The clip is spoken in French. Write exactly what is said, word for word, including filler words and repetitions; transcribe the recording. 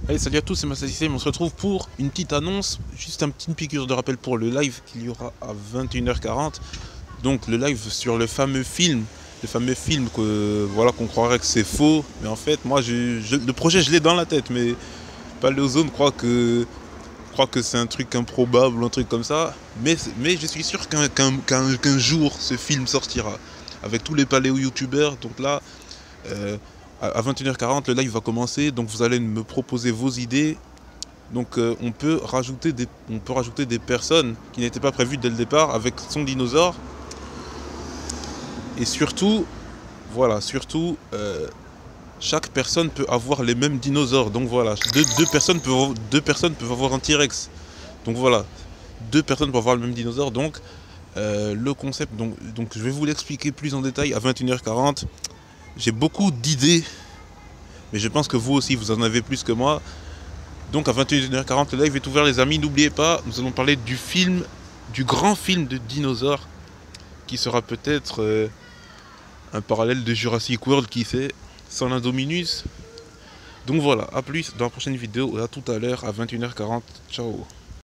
Allez, salut à tous, c'est Massassystem, on se retrouve pour une petite annonce, juste un petit piqûre de rappel pour le live qu'il y aura à vingt et une heures quarante. Donc le live sur le fameux film, le fameux film que voilà qu'on croirait que c'est faux, mais en fait moi je, je- le projet je l'ai dans la tête, mais Paléozone croit que croit que c'est un truc improbable, un truc comme ça, mais, mais je suis sûr qu'un qu'un qu'un qu'un jour ce film sortira avec tous les paléo-youtubeurs. Donc là, euh, à vingt et une heures quarante, le live va commencer, donc vous allez me proposer vos idées. Donc euh, on peut rajouter des, on peut rajouter des personnes qui n'étaient pas prévues dès le départ avec son dinosaure. Et surtout, voilà, surtout, euh, chaque personne peut avoir les mêmes dinosaures. Donc voilà, deux, deux personnes peuvent, deux personnes peuvent avoir un T-Rex. Donc voilà, deux personnes peuvent avoir le même dinosaure. Donc euh, le concept, donc, donc je vais vous l'expliquer plus en détail à vingt et une heures quarante. J'ai beaucoup d'idées, mais je pense que vous aussi vous en avez plus que moi. Donc à vingt et une heures quarante, le live est ouvert les amis. N'oubliez pas, nous allons parler du film, du grand film de dinosaures, qui sera peut-être euh, un parallèle de Jurassic World, qui sait, sans l'Indominus. Donc voilà, à plus dans la prochaine vidéo, à tout à l'heure à vingt et une heures quarante. Ciao.